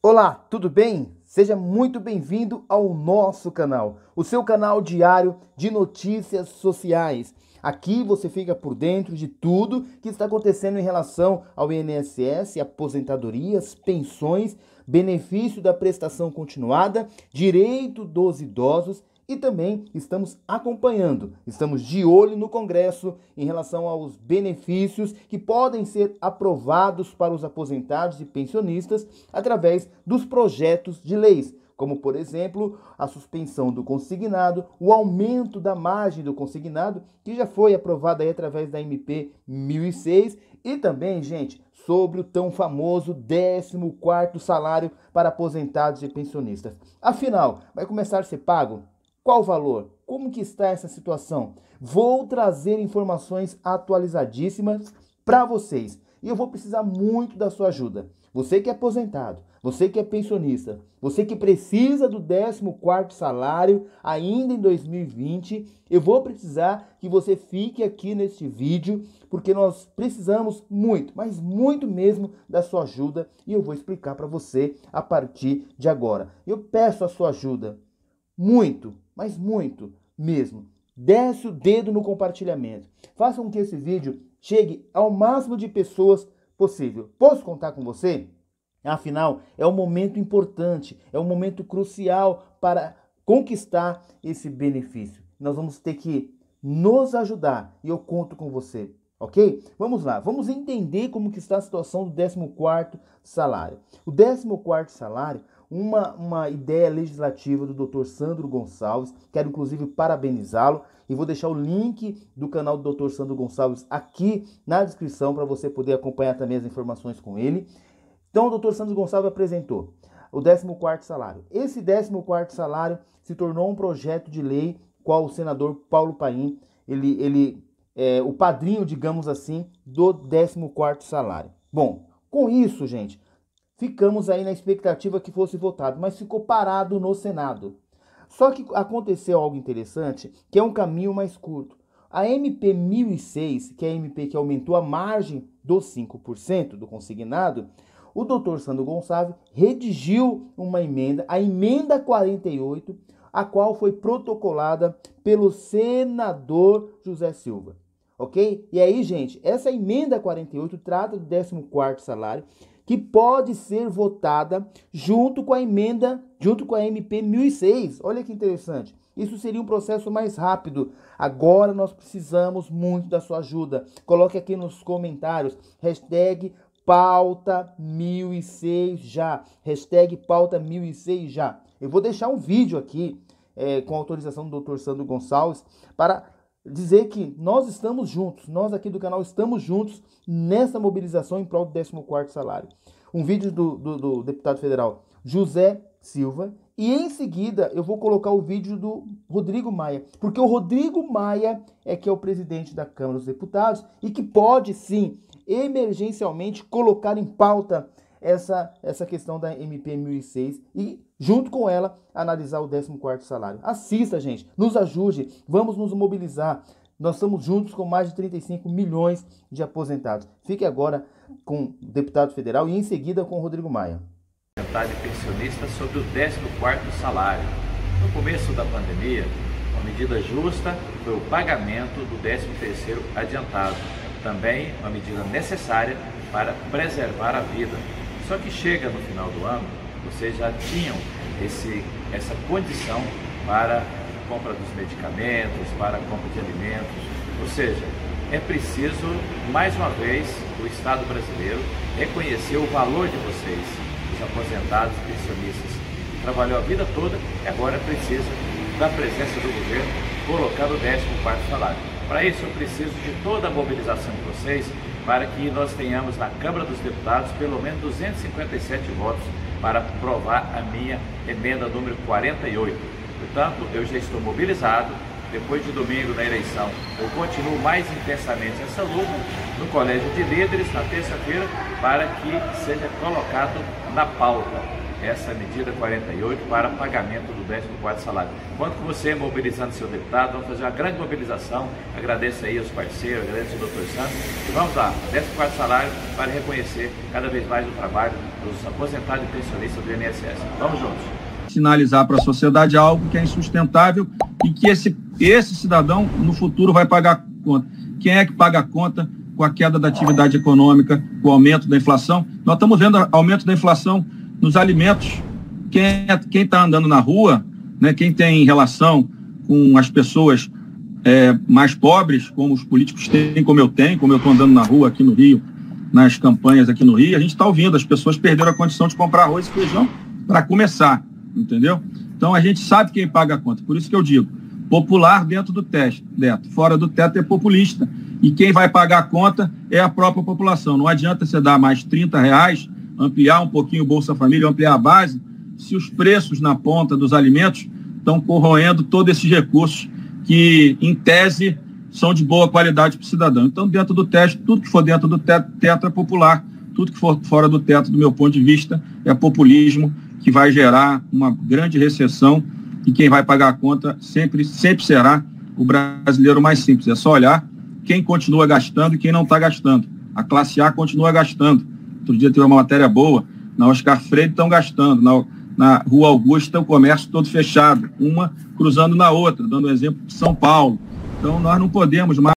Olá, tudo bem? Seja muito bem-vindo ao nosso canal, o seu canal diário de notícias sociais. Aqui você fica por dentro de tudo que está acontecendo em relação ao INSS, aposentadorias, pensões, benefício da prestação continuada, direito dos idosos e também estamos acompanhando, estamos de olho no Congresso em relação aos benefícios que podem ser aprovados para os aposentados e pensionistas através dos projetos de leis, como, por exemplo, a suspensão do consignado, o aumento da margem do consignado, que já foi aprovada aí através da MP 1006, e também, gente, sobre o tão famoso 14º salário para aposentados e pensionistas. Afinal, vai começar a ser pago? Qual o valor? Como que está essa situação? Vou trazer informações atualizadíssimas para vocês. E eu vou precisar muito da sua ajuda. Você que é aposentado, você que é pensionista, você que precisa do 14º salário ainda em 2020, eu vou precisar que você fique aqui neste vídeo, porque nós precisamos muito, mas muito mesmo da sua ajuda, e eu vou explicar para você a partir de agora. Eu peço a sua ajuda. Muito, mas muito mesmo. Desce o dedo no compartilhamento. Faça com que esse vídeo chegue ao máximo de pessoas possível. Posso contar com você? Afinal, é um momento importante, é um momento crucial para conquistar esse benefício. Nós vamos ter que nos ajudar e eu conto com você, ok? Vamos lá, vamos entender como que está a situação do 14º salário. O 14º salário, uma ideia legislativa do Dr. Sandro Gonçalves, quero inclusive parabenizá-lo e vou deixar o link do canal do Dr. Sandro Gonçalves aqui na descrição para você poder acompanhar também as informações com ele. Então o Dr. Sandro Gonçalves apresentou o 14º salário. Esse 14º salário se tornou um projeto de lei qual o senador Paulo Paim, ele é o padrinho, digamos assim, do 14º salário. Bom, com isso, gente, ficamos aí na expectativa que fosse votado, mas ficou parado no Senado. Só que aconteceu algo interessante, que é um caminho mais curto. A MP 1006, que é a MP que aumentou a margem dos 5% do consignado, o Dr. Sandro Gonçalves redigiu uma emenda, a emenda 48, a qual foi protocolada pelo senador José Silva. Ok? E aí, gente, essa emenda 48 trata do 14º salário, que pode ser votada junto com a emenda, junto com a MP 1006. Olha que interessante. Isso seria um processo mais rápido. Agora nós precisamos muito da sua ajuda. Coloque aqui nos comentários, hashtag pauta 1006 já. Hashtag pauta 1006 já. Eu vou deixar um vídeo aqui com autorização do Dr. Sandro Gonçalves para dizer que nós estamos juntos, nós aqui do canal estamos juntos nessa mobilização em prol do 14º salário. Um vídeo do deputado federal José Silva e em seguida eu vou colocar o vídeo do Rodrigo Maia, porque o Rodrigo Maia é que é o presidente da Câmara dos Deputados e que pode sim, emergencialmente, colocar em pauta essa questão da MP 1006 e, junto com ela, analisar o 14º salário. Assista, gente, nos ajude, vamos nos mobilizar. Nós estamos juntos com mais de 35 milhões de aposentados. Fique agora com o deputado federal e em seguida com o Rodrigo Maia. Pensionista sobre o 14º salário. No começo da pandemia, uma medida justa foi o pagamento do 13º adiantado. Também uma medida necessária para preservar a vida. Só que chega no final do ano, vocês já tinham essa condição para a compra dos medicamentos, para a compra de alimentos. Ou seja, é preciso, mais uma vez, o Estado brasileiro reconhecer o valor de vocês, os aposentados e pensionistas, que trabalhou a vida toda e agora precisa da presença do governo colocar o 14º salário. Para isso, eu preciso de toda a mobilização de vocês para que nós tenhamos na Câmara dos Deputados pelo menos 257 votos para aprovar a minha emenda número 48. Portanto, eu já estou mobilizado. Depois de domingo na eleição, eu continuo mais intensamente essa luta no Colégio de Líderes na terça-feira para que seja colocado na pauta essa medida 48 para pagamento do 14º salário. Enquanto você mobilizando seu deputado, vamos fazer uma grande mobilização. Agradeço aí aos parceiros, agradeço ao Dr. Santos. E vamos lá, 14º salário para reconhecer cada vez mais o trabalho dos aposentados e pensionistas do INSS. Vamos juntos. Sinalizar para a sociedade algo que é insustentável e que esse cidadão no futuro vai pagar a conta. Quem é que paga a conta com a queda da atividade econômica, com o aumento da inflação? Nós estamos vendo aumento da inflação nos alimentos. Quem está andando na rua, né, quem tem relação com as pessoas mais pobres, como os políticos têm, como eu estou andando na rua aqui no Rio, nas campanhas aqui no Rio, a gente está ouvindo, as pessoas perderam a condição de comprar arroz e feijão para começar, entendeu? Então a gente sabe quem paga a conta, por isso que eu digo, popular dentro do teto, fora do teto é populista, e quem vai pagar a conta é a própria população. Não adianta você dar mais R$30, ampliar um pouquinho o Bolsa Família, ampliar a base, se os preços na ponta dos alimentos estão corroendo todos esses recursos que, em tese, são de boa qualidade para o cidadão. Então, dentro do teto, tudo que for dentro do teto é popular, tudo que for fora do teto, do meu ponto de vista, é populismo, que vai gerar uma grande recessão, e quem vai pagar a conta sempre será o brasileiro mais simples. É só olhar quem continua gastando e quem não está gastando. A classe A continua gastando. Outro dia teve uma matéria boa, na Oscar Freire estão gastando, na Rua Augusta o comércio todo fechado, uma cruzando na outra, dando um exemplo de São Paulo. Então nós não podemos mais